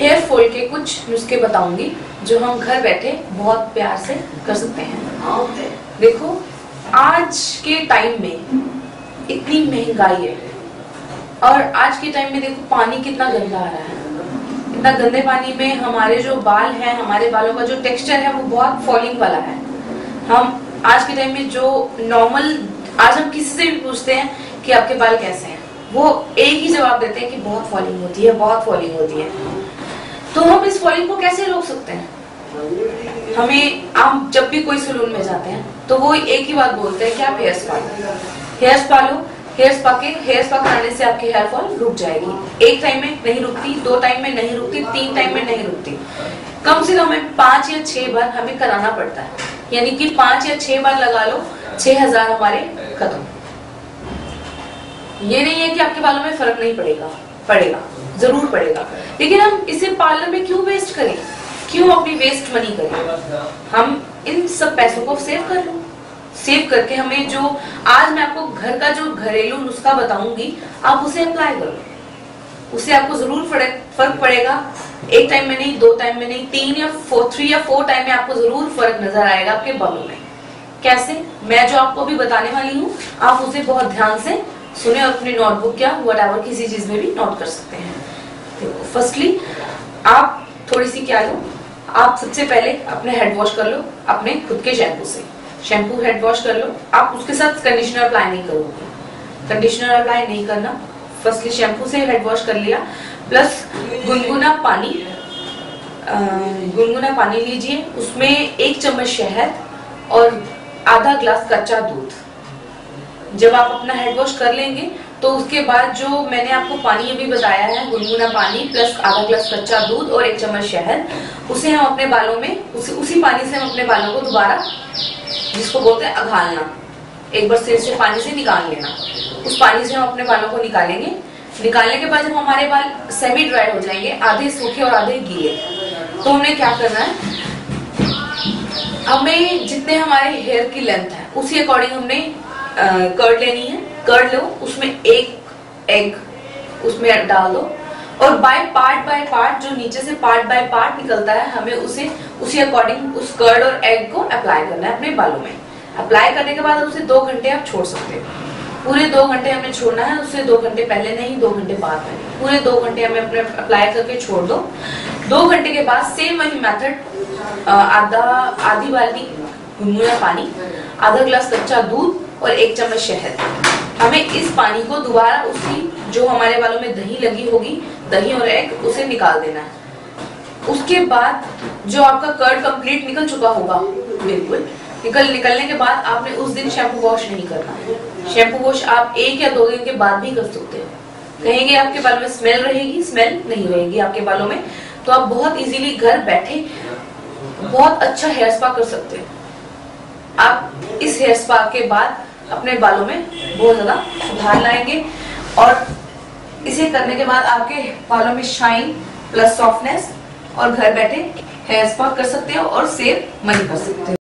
Hair fall के कुछ नुस्खे बताऊंगी जो हम घर बैठे बहुत प्यार से कर सकते हैं। देखो, आज के टाइम में इतनी महंगाई है और आज के टाइम में देखो पानी कितना गंदा आ रहा है। इतना गंदे पानी में हमारे जो बाल हैं, हमारे बालों का जो टेक्सचर है वो बहुत फॉलिंग वाला है। हम आज के टाइम में जो नॉर्मल, आज हम किसी से भी पूछते हैं कि आपके बाल कैसे हैं, वो एक ही जवाब देते हैं कि बहुत फॉलिंग होती है, बहुत फॉलिंग होती है। तो हम इस फॉलिंग को कैसे रोक सकते हैं? हम जब भी कोई सैलून में जाते हैं तो वो एक ही बात बोलते हैं कि आप हेयर स्पा लो, हेयर स्पा लो। हेयर स्पा कराने से आपकी हेयर फॉल रुक जाएगी। एक टाइम में नहीं रुकती, 2 टाइम में नहीं रुकती, 3 टाइम में नहीं रुकती, कम से कम हमें 5 या 6 बार हमें कराना पड़ता है। यानी कि 5 या 6 बार लगा लो, 6000 हमारे खत्म। ये नहीं है कि आपके बालों में फर्क नहीं पड़ेगा, पड़ेगा, जरूर पड़ेगा। लेकिन हम इसे पार्लर में क्यों वेस्ट करें? क्यों अपनी वेस्ट मनी करें? हम इन सब पैसों को सेव कर लो। सेव करके हमें जो आज मैं आपको घर का जो घरेलू नुस्खा बताऊंगी, आप उसे अप्लाई करो। उससे आपको जरूर फर्क पड़ेगा। एक टाइम में नहीं, 2 टाइम में नहीं, 3 या 4 टाइम में आपको जरूर फर्क नजर आएगा आपके बालों में। कैसे? मैं जो आपको अभी बताने वाली हूँ, आप उसे बहुत ध्यान से सुने और अपनी नोटबुक या व्हाटएवर किसी चीज में भी नोट कर सकते हैं। देखो, फर्स्टली आप थोड़ी सी क्या लो, आप सबसे पहले अपने हेड वॉश कर लो अपने खुद के शैम्पू से। शैम्पू हेड वॉश कर लो। आप उसके साथ कंडीशनर अप्लाई नहीं करोगे, कंडीशनर अप्लाई नहीं करना। फर्स्टली शैम्पू से हेड वॉश कर लिया, प्लस गुनगुना पानी लीजिए। उसमें 1 चम्मच शहद और आधा ग्लास कच्चा दूध। जब आप अपना हेड वॉश कर लेंगे तो उसके बाद जो मैंने आपको पानी अभी बताया है, गुनगुना पानी प्लस आधा ग्लास कच्चा दूध और 1 चम्मच शहद, उसे हम अपने बालों में उसी पानी से हम अपने बालों को दोबारा, जिसको बोलते हैं अघालना, एक बार सिर से पानी से निकाल लेना। उस पानी से हम अपने बालों को निकालेंगे। निकालने के बाद जब हमारे बाल सेमी ड्राई हो जाएंगे, आधे सूखे और आधे गीले, तो हमें क्या करना है, हमें जितने हमारे हेयर की लेंथ है उसी अकॉर्डिंग हमने कर्ड लेनी है। कर्ड लो, उसमें 1 एग उसमें डाल दो और बाय पार्ट जो नीचे से पार्ट बाय पार्ट निकलता है, हमें उसे उसी अकॉर्डिंग उस कर्ड और एग को अप्लाई करना है अपने बालों में। अप्लाई करने के बाद उसे 2 घंटे आप छोड़ सकते हो। पूरे 2 घंटे हमें छोड़ना है, उससे 2 घंटे पहले नहीं, 2 घंटे बाद में। पूरे 2 घंटे हमें अपने अप्लाई करके छोड़ दो। 2 घंटे के बाद सेम वही मेथड, आधी बाल्टी गुनगुना पानी, आधा ग्लास कच्चा दूध और 1 चम्मच शहद। हमें इस पानी को दोबारा उसी जो हमारे बालों में दही लगी होगी, दही और एग, उसे निकाल देना है। उसके बाद जो आपका कर्ड कंप्लीट निकल चुका होगा, बिल्कुल निकलने के बाद आपने उस दिन शैम्पू वॉश नहीं करना है। शैम्पू वॉश आप 1 या 2 दिन के बाद भी कर सकते हो। कहेंगे आपके बालों में स्मेल रहेगी, स्मेल नहीं रहेगी आपके बालों में। तो आप बहुत इजीली घर बैठे बहुत अच्छा हेयर स्पा कर सकते हो। आप इस हेयर स्पा के बाद अपने बालों में बहुत ज्यादा सुधार लाएंगे और इसे करने के बाद आपके बालों में शाइन प्लस सॉफ्टनेस और घर बैठे हेयर स्पा कर सकते हो और सेव मनी कर सकते हो।